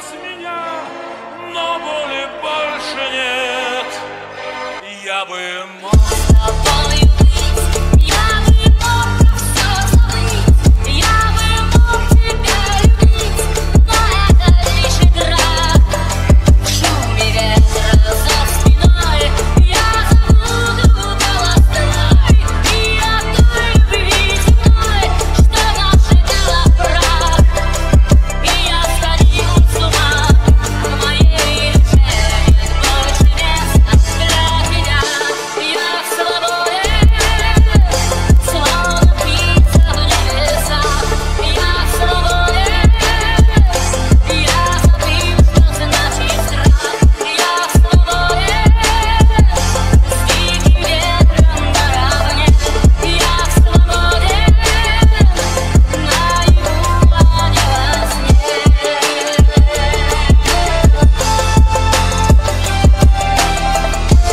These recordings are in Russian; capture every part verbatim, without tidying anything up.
с меня, но боли больше нет. Я бы мог с тобою быть, я бы мог все забыть, я бы мог тебя любить, но это лишь игра. В шуме ветра за спиной я забуду голос твой и о той любви земной, что нашептала прах. И я сходила с ума, в моей душе нет больше места для тебя. Я свободен, словно птица в небесах. Я свободен, я забыл, что значит страх. Я свободен, с диким ветром наравне. Я свободен, наяву, а не во сне.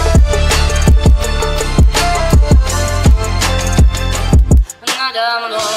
Надо мной